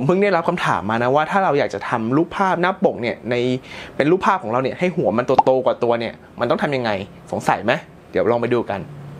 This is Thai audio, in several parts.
ผมเพิ่งได้รับคำถามมานะว่าถ้าเราอยากจะทำรูปภาพหน้าปกเนี่ยเป็นรูปภาพของเราเนี่ยให้หัวมันโตกว่าตัวเนี่ยมันต้องทำยังไงสงสัยไหมเดี๋ยวลองไปดูกัน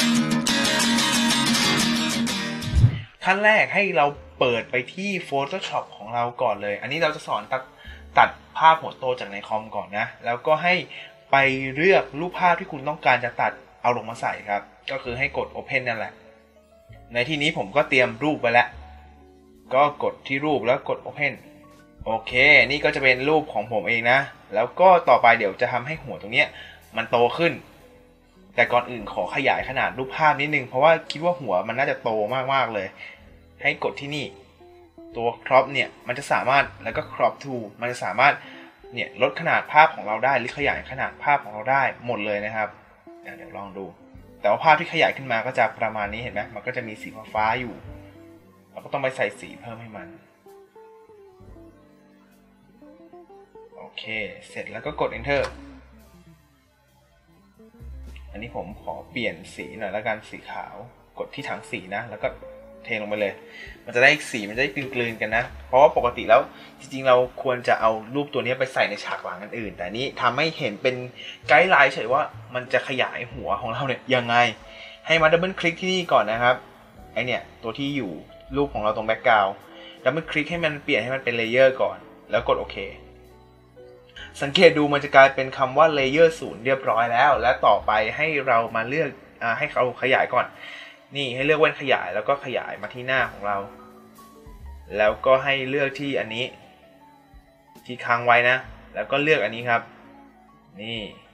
ขั้นแรกให้เราเปิดไปที่ Photoshop ของเราก่อนเลยอันนี้เราจะสอนตัดภาพหัวโตจากในคอมก่อนนะแล้วก็ให้ไปเลือกรูปภาพที่คุณต้องการจะตัดเอาลงมาใส่ครับก็คือให้กด Open นั่นแหละในที่นี้ผมก็เตรียมรูปไว้แล้วก็กดที่รูปแล้วกด Open โอเคนี่ก็จะเป็นรูปของผมเองนะแล้วก็ต่อไปเดี๋ยวจะทำให้หัวตรงนี้มันโตขึ้นแต่ก่อนอื่นขอขยายขนาดรูปภาพนิดนึงเพราะว่าคิดว่าหัวมันน่าจะโตมากๆเลยให้กดที่นี่ตัว crop เนี่ยมันจะสามารถแล้วก็ crop to มันจะสามารถเนี่ยลดขนาดภาพของเราได้หรือขยายขนาดภาพของเราได้หมดเลยนะครับเดี๋ยวลองดูแต่ว่าภาพที่ขยายขึ้นมาก็จะประมาณนี้เห็นไหมมันก็จะมีสีฟ้าอยู่เราก็ต้องไปใส่สีเพิ่มให้มันโอเคเสร็จแล้วก็กด enter อันนี้ผมขอเปลี่ยนสีหน่อยแล้วกันสีขาวกดที่ถังสีนะแล้วก็เทลงไปเลยมันจะได้สีมันจะได้กลืนๆกันนะเพราะว่าปกติแล้วจริงๆเราควรจะเอารูปตัวนี้ไปใส่ในฉากหลังอันอื่นแต่นี้ทำให้เห็นเป็นไกด์ไลน์เฉยว่ามันจะขยายหัวของเราเนี่ยยังไงให้มาดับเบิลคลิกที่นี่ก่อนนะครับไอเนี่ยตัวที่อยู่รูปของเราตรงแบ็คกราวด์ดับเบิลคลิกให้มันเปลี่ยนให้มันเป็นเลเยอร์ก่อนแล้วกดโอเคสังเกตดูมันจะกลายเป็นคำว่าเลเยอร์0เรียบร้อยแล้วและต่อไปให้เรามาเลือกให้เขาขยายก่อนนี่ให้เลือกแว่นขยายแล้วก็ขยายมาที่หน้าของเราแล้วก็ให้เลือกที่อันนี้ที่ค้างไว้นะแล้วก็เลือกอันนี้ครับนี่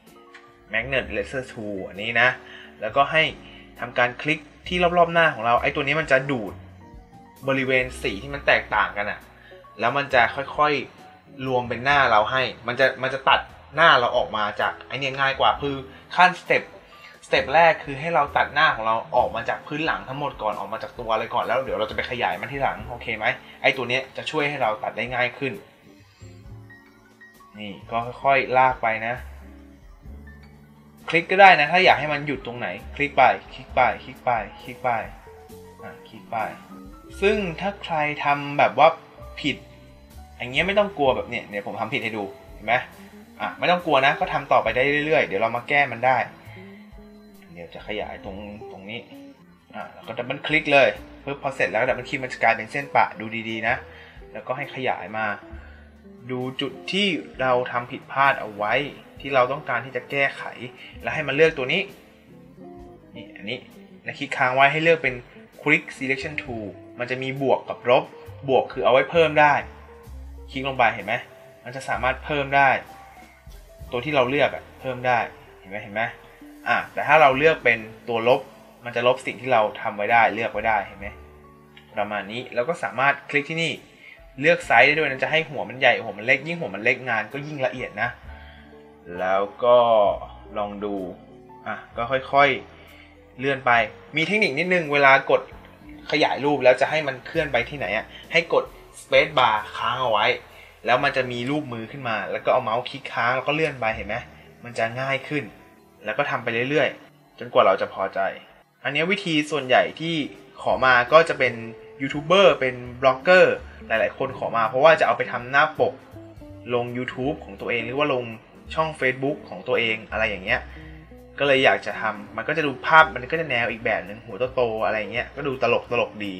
Magnet Laser Tool อันนี้นะแล้วก็ให้ทำการคลิกที่รอบๆหน้าของเราไอ้ตัวนี้มันจะดูดบริเวณสีที่มันแตกต่างกันอ่ะแล้วมันจะค่อยๆรวมเป็นหน้าเราให้มันจะตัดหน้าเราออกมาจากไอ้นี่ง่ายกว่าคือขั้นสเต็ปแรกคือให้เราตัดหน้าของเราออกมาจากพื้นหลังทั้งหมดก่อนออกมาจากตัวอะไรก่อนแล้วเดี๋ยวเราจะไปขยายมันที่หลังโอเคไหมไอ้ตัวนี้จะช่วยให้เราตัดได้ง่ายขึ้นนี่ก็ค่อยๆลากไปนะคลิกก็ได้นะถ้าอยากให้มันหยุดตรงไหนคลิกไปคลิกไปคลิกไปคลิกไปคลิกไปซึ่งถ้าใครทำแบบว่าผิดอย่างเงี้ยไม่ต้องกลัวแบบเนี้ยผมทำผิดให้ดูเห็นไหมไม่ต้องกลัวนะก็ทำต่อไปได้เรื่อยๆเดี๋ยวเรามาแก้มันได้เดี๋ยวจะขยายตรงนี้แล้วก็ดับเบิลคลิกเลยเพื่อพอเสร็จแล้วดับเบิลคลิกมันจะกลายเป็นเส้นปะดูดีๆนะแล้วก็ให้ขยายมาดูจุดที่เราทำผิดพลาดเอาไว้ที่เราต้องการที่จะแก้ไขแล้วให้มันเลือกตัวนี้นี่อันนี้แล้วคลิกค้างไว้ให้เลือกเป็น Quick Selection Tool มันจะมีบวกกับลบบวกคือเอาไว้เพิ่มได้คลิกลงไปเห็นไหมมันจะสามารถเพิ่มได้ตัวที่เราเลือกเพิ่มได้เห็นไหมแต่ถ้าเราเลือกเป็นตัวลบมันจะลบสิ่งที่เราทำไว้ได้เลือกไว้ได้เห็นไหมประมาณนี้แล้วก็สามารถคลิกที่นี่เลือกไซส์ได้ด้วยนะจะให้หัวมันใหญ่หัวมันเล็กยิ่งหัวมันเล็กงานก็ยิ่งละเอียดนะแล้วก็ลองดูก็ค่อยๆเลื่อนไปมีเทคนิคนิดนึงเวลากดขยายรูปแล้วจะให้มันเคลื่อนไปที่ไหนให้กด Space Bar ค้างเอาไว้แล้วมันจะมีรูปมือขึ้นมาแล้วก็เอาเมาส์คลิกค้างแล้วก็เลื่อนไปเห็นไหมมันจะง่ายขึ้นแล้วก็ทำไปเรื่อยๆจนกว่าเราจะพอใจอันนี้วิธีส่วนใหญ่ที่ขอมาก็จะเป็นยูทูบเบอร์เป็นบล็อกเกอร์หลายๆคนขอมาเพราะว่าจะเอาไปทำหน้าปกลง YouTube ของตัวเองหรือว่าลงช่อง Facebook ของตัวเองอะไรอย่างเงี้ยก็เลยอยากจะทำมันก็จะดูภาพมันก็จะแนวอีกแบบนึงหัวโตๆอะไรเงี้ยก็ดูตลกดี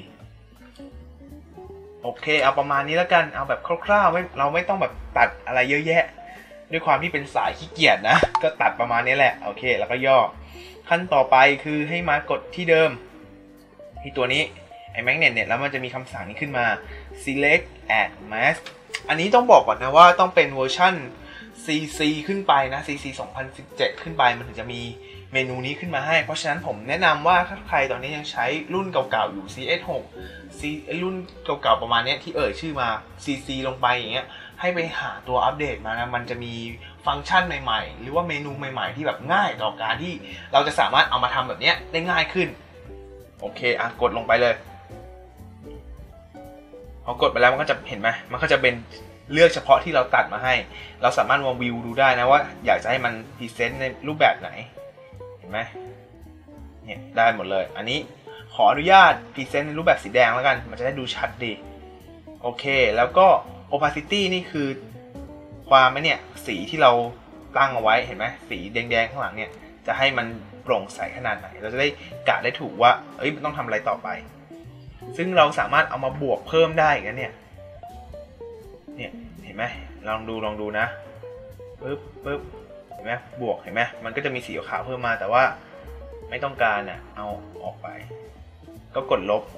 โอเคเอาประมาณนี้แล้วกันเอาแบบคร่าวๆเราไม่ต้องแบบตัดอะไรเยอะแยะด้วยความที่เป็นสายขี้เกียจนะก็ตัดประมาณนี้แหละโอเคแล้วก็ย่อขั้นต่อไปคือให้มากดที่เดิมที่ตัวนี้ไอ้ Magnet เนี่ยแล้วมันจะมีคำสั่งนี้ขึ้นมา select add mask อันนี้ต้องบอกก่อนนะว่าต้องเป็นเวอร์ชัน CC ขึ้นไปนะ CC 2017 ขึ้นไปมันถึงจะมีเมนูนี้ขึ้นมาให้เพราะฉะนั้นผมแนะนำว่าถ้าใครตอนนี้ยังใช้รุ่นเก่าๆอยู่ CS6 รุ่นเก่าๆประมาณนี้ที่ชื่อมา CC ลงไปอย่างเงี้ยให้ไปหาตัวอัปเดตมานะมันจะมีฟังก์ชันใหม่ๆหรือว่าเมนูใหม่ๆที่แบบง่ายต่อการที่เราจะสามารถเอามาทำแบบนี้ได้ง่ายขึ้นโอเคกดลงไปเลยพอกดไปแล้วมันก็จะเห็นไหมมันก็จะเป็นเลือกเฉพาะที่เราตัดมาให้เราสามารถมาวิวดูได้นะว่าอยากจะให้มันพรีเซนต์ในรูปแบบไหนเห็นไหมเนี่ยได้หมดเลยอันนี้ขออนุญาตพรีเซนต์ในรูปแบบสีแดงแล้วกันมันจะได้ดูชัดดีโอเคแล้วก็ opacity นี่คือความเนี่ยสีที่เราตั้งเอาไว้เห็นไหมสีแดงๆข้างหลังเนี่ยจะให้มันโปร่งใสขนาดไหนเราจะได้กะได้ถูกว่ามันต้องทำอะไรต่อไปซึ่งเราสามารถเอามาบวกเพิ่มได้กันเนี่ยเห็นไหมลองดูนะปึ๊บเห็นไหมบวกเห็นไหมมันก็จะมีสีขาวเพิ่มมาแต่ว่าไม่ต้องการน่ะเอาออกไปก็กดลบ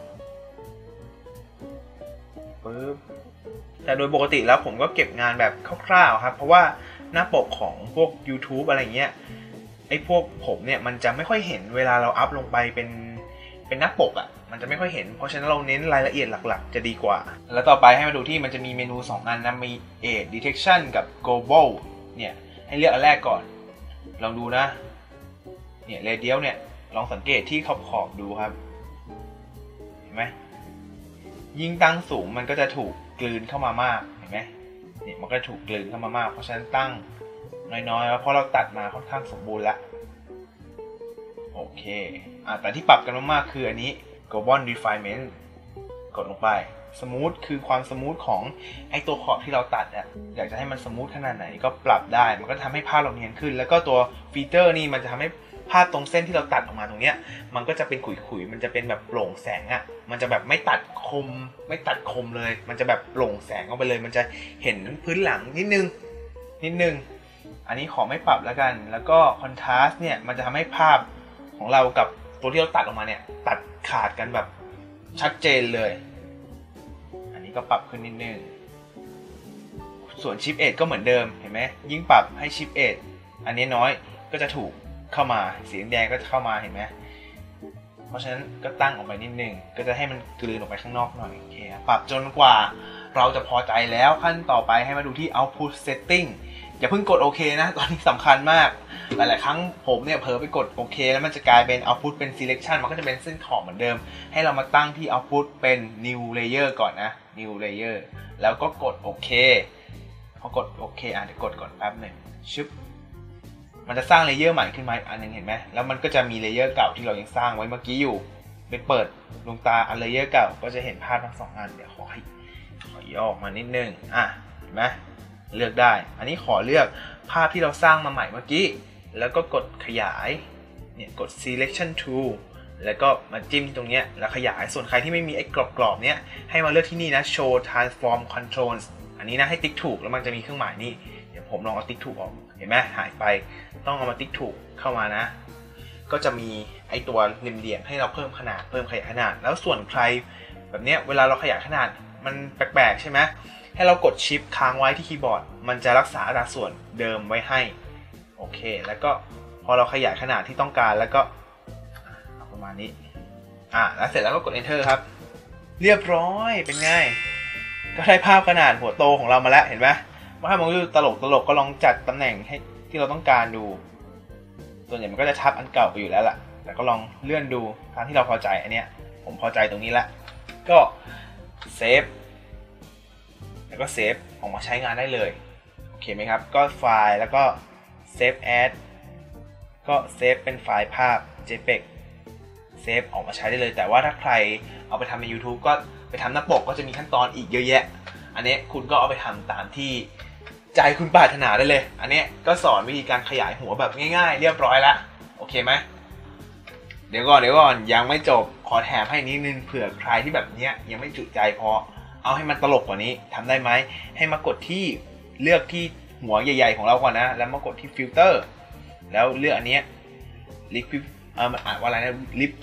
ปึ๊บแต่โดยปกติแล้วผมก็เก็บงานแบบคร่าวๆครับเพราะว่าหน้าปกของพวก YouTube อะไรเงี้ยพวกผมเนี่ยมันจะไม่ค่อยเห็นเวลาเราอัพลงไปเป็นหน้าปกมันจะไม่ค่อยเห็นเพราะฉะนั้นเราเน้นรายละเอียดหลักๆจะดีกว่าแล้วต่อไปให้มาดูที่มันจะมีเมนู2อันนะมี Age Detection กับ Global เนี่ยให้เลือกอันแรกก่อนลองดูนะเนี่ย Radial เนี่ยลองสังเกตที่ขอบดูครับเห็นไหมยิ่งตั้งสูงมันก็จะถูกกลืนเข้ามามากเห็นไหมเนี่ยมันก็ถูกกลืนเข้ามามากเพราะฉะนั้นตั้งน้อยๆเพราะเราตัดมาค่อนข้างสมบูรณ์แล้วโอเคแต่ที่ปรับกันมากๆคืออันนี้ Global Refinement กดลงไปสมูทคือความสมูทของตัวขอบที่เราตัดอยากจะให้มันสมูทขนาดไหนก็ปรับได้มันก็ทำให้ภาพเราเนียนขึ้นแล้วก็ตัวฟีเจอร์นี่มันจะทำให้ภาพตรงเส้นที่เราตัดออกมาตรงเนี้ยมันก็จะเป็นขุยๆมันจะเป็นแบบโปร่งแสงมันจะแบบไม่ตัดคมเลยมันจะแบบโปร่งแสงออกไปเลยมันจะเห็นพื้นหลังนิดนึงอันนี้ขอไม่ปรับแล้วกันแล้วก็คอนทราสต์เนี่ยมันจะทำให้ภาพของเรากับตัวที่เราตัดออกมาเนี่ยตัดขาดกันแบบชัดเจนเลยอันนี้ก็ปรับขึ้นนิดนึงส่วนชิปเอจก็เหมือนเดิมเห็นไหมยิ่งปรับให้ชิปเอจอันนี้น้อยก็จะถูกเข้ามาสีแดงก็จะเข้ามาเห็นไหมเพราะฉะนั้นก็ตั้งออกไปนิดนึงก็จะให้มันกลืนออกไปข้างนอกหน่อยโอเคปรับจนกว่าเราจะพอใจแล้วขั้นต่อไปให้มาดูที่ output setting อย่าเพิ่งกดโอเคนะตอนนี้สำคัญมากหลายๆครั้งผมเนี่ยเผลอไปกดโอเคแล้วมันจะกลายเป็น output เป็น selection มันก็จะเป็นเส้นขอบเหมือนเดิมให้เรามาตั้งที่ output เป็น new layer ก่อนนะ new layer แล้วก็กดโอเคพอกดโอเคเดี๋ยวกดก่อนแป๊บหนึ่งชึบมันจะสร้างเลเยอร์ใหม่ขึ้นมาอันนึงเห็นไหมแล้วมันก็จะมีเลเยอร์เก่าที่เรายังสร้างไว้เมื่อกี้อยู่ไปเปิดดวงตาอันเลเยอร์เก่าก็จะเห็นภาพทั้ง2อันเดี๋ยวขอย่อออกมานิดนึงเห็นไหมเลือกได้อันนี้ขอเลือกภาพที่เราสร้างมาใหม่เมื่อกี้แล้วก็กดขยายเนี่ยกด selection tool แล้วก็มาจิ้มตรงเนี้ยแล้วขยายส่วนใครที่ไม่มีไอ้กรอบๆเนี้ยให้มาเลือกที่นี่นะ show transform controls อันนี้นะให้ติ๊กถูกแล้วมันจะมีเครื่องหมายนี้เดี๋ยวผมลองเอาติ๊กถูกออกเห็นไหมหายไปต้องเอามาติ๊กถูกเข้ามานะก็จะมีไอ้ตัวเหลี่ยมๆให้เราเพิ่มขนาดเพิ่มขยายขนาดแล้วส่วนใครแบบเนี้ยเวลาเราขยายขนาดมันแปลกๆใช่ไหมให้เรากดชิปค้างไว้ที่คีย์บอร์ดมันจะรักษาอัตราส่วนเดิมไว้ให้โอเคแล้วก็พอเราขยายขนาดที่ต้องการแล้วก็ประมาณนี้แล้วเสร็จแล้วก็กด enter ครับเรียบร้อยเป็นไงก็ได้ภาพขนาดหัวโตของเรามาแล้วเห็นไหมถ้ามองดูตลกก็ลองจัดตำแหน่งให้ที่เราต้องการดูส่วนใหญ่มันก็จะทับอันเก่าไปอยู่แล้วล่ะแต่ก็ลองเลื่อนดูทางที่เราพอใจอันเนี้ยผมพอใจตรงนี้ละก็เซฟแล้วก็เซฟออกมาใช้งานได้เลยโอเคไหมครับก็ไฟล์แล้วก็เซฟแอดก็เซฟเป็นไฟล์ภาพ JPEG เซฟออกมาใช้ได้เลยแต่ว่าถ้าใครเอาไปทำใน YouTube ก็ไปทำหน้าปกก็จะมีขั้นตอนอีกเยอะแยะอันนี้คุณก็เอาไปทำตามที่ใจคุณปรารถนาได้เลยอันนี้ก็สอนวิธีการขยายหัวแบบง่ายๆเรียบร้อยแล้วโอเคไหมเดี๋ยวก่อนยังไม่จบขอแถมให้นิดนึงเผื่อใครที่แบบเนี้ยยังไม่จุใจพอเอาให้มันตลกกว่านี้ทำได้ไหมให้มากดที่เลือกที่หัวใหญ่ๆของเราก่อนนะแล้วมากดที่ฟิลเตอร์แล้วเลือกอันนี้Liquidมันอ่านว่าอะไรนะ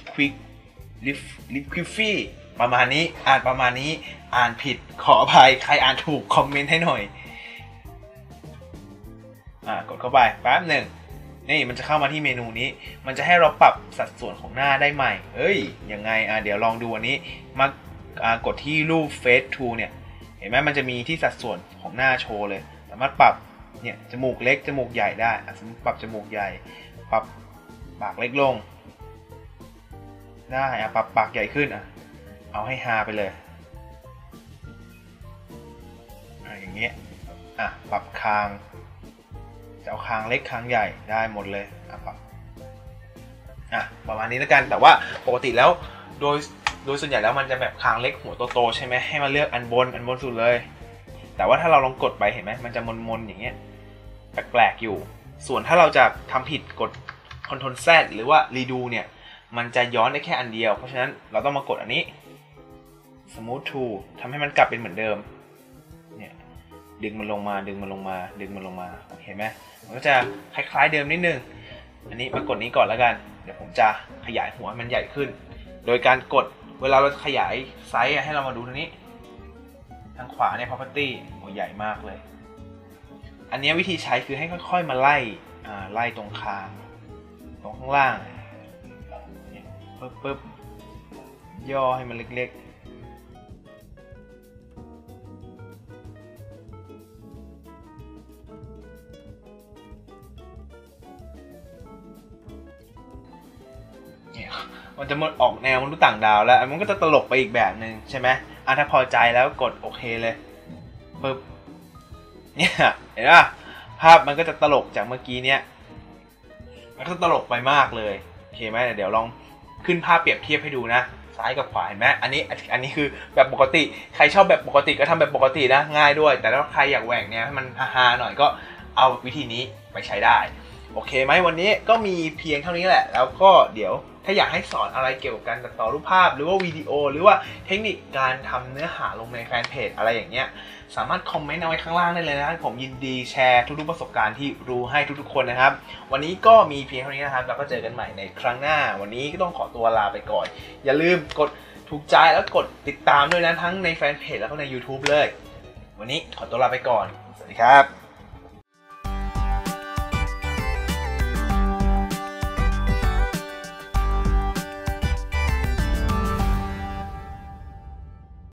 Liquifyประมาณนี้ประมาณนี้อ่านผิดขออภัยใครอ่านถูกคอมเมนต์ให้หน่อยกดเข้าไปแป๊บหนึ่งนี่มันจะเข้ามาที่เมนูนี้มันจะให้เราปรับสัดส่วนของหน้าได้ใหม่ยังไงเดี๋ยวลองดูอันนี้มากดที่รูป Face Tool เนี่ยเห็นไหมมันจะมีที่สัดส่วนของหน้าโชว์เลยสามารถปรับเนี่ยจมูกเล็กจมูกใหญ่ได้สมมติปรับจมูกใหญ่ปรับปากเล็กลงได้ปรับปากใหญ่ขึ้นเอาให้ฮาไปเลยอย่างเงี้ยปรับคางจะเอาคางเล็กคางใหญ่ได้หมดเลยปรับประมาณนี้แล้วกันแต่ว่าปกติแล้วโดยโดยส่วนใหญ่แล้วมันจะแบบคางเล็กหัวโตๆใช่ไหมให้มาเลือกอันบนสุดเลยแต่ว่าถ้าเราลองกดไปเห็นไหมมันจะมนๆอย่างเงี้ยแปลกๆอยู่ส่วนถ้าเราจะทำผิดกด Ctrl Z หรือว่า redo เนี่ยมันจะย้อนได้แค่อันเดียวเพราะฉะนั้นเราต้องมากดอันนี้ Smooth to ทำให้มันกลับเป็นเหมือนเดิมเนี่ยดึงมันลงมาดึงมันลงมาดึงมันลงมาเห็นไหมมันก็จะคล้ายๆเดิมนิดนึงอันนี้มากดนี้ก่อนแล้วกันเดี๋ยวผมจะขยายหัวมันใหญ่ขึ้นโดยการกดเวลาเราขยายไซส์ให้เรามาดูตรงนี้ทางขวาเนี่ย property หัวใหญ่มากเลยอันนี้วิธีใช้คือให้ค่อยๆมาไล่ตรงคางตรงข้างล่างปึ๊บย่อให้มันเล็กๆมันจะออกแนวมนุษย์ต่างดาวแล้วมันก็จะตลกไปอีกแบบหนึ่งใช่ไหมถ้าพอใจแล้วกดโอเคเลยปึ๊บเนี่ยเห็นป่ะภาพมันก็จะตลกจากเมื่อกี้เนี้ยมันก็ตลกไปมากเลยโอเคไหมเดี๋ยวลองขึ้นภาพเปรียบเทียบให้ดูนะซ้ายกับขวาเห็นไหมอันนี้คือแบบปกติใครชอบแบบปกติก็ทำแบบปกตินะง่ายด้วยแต่ถ้าใครอยากแหวกแนวให้มันฮาๆหน่อยก็เอาวิธีนี้ไปใช้ได้โอเคไหมวันนี้ก็มีเพียงเท่านี้แหละแล้วก็เดี๋ยวถ้าอยากให้สอนอะไรเกี่ยวกับการตัดต่อรูปภาพหรือว่าวิดีโอหรือว่าเทคนิคการทำเนื้อหาลงในแฟนเพจอะไรอย่างเงี้ยสามารถคอมเมนต์เอาไว้ข้างล่างได้เลยนะผมยินดีแชร์ทุกๆประสบการณ์ที่รู้ให้ทุกๆคนนะครับวันนี้ก็มีเพียงเท่านี้นะครับแล้วก็เจอกันใหม่ในครั้งหน้าวันนี้ก็ต้องขอตัวลาไปก่อนอย่าลืมกดถูกใจแล้วกดติดตามด้วยนะทั้งในแฟนเพจแล้วก็ใน YouTube เลยวันนี้ขอตัวลาไปก่อนสวัสดีครับ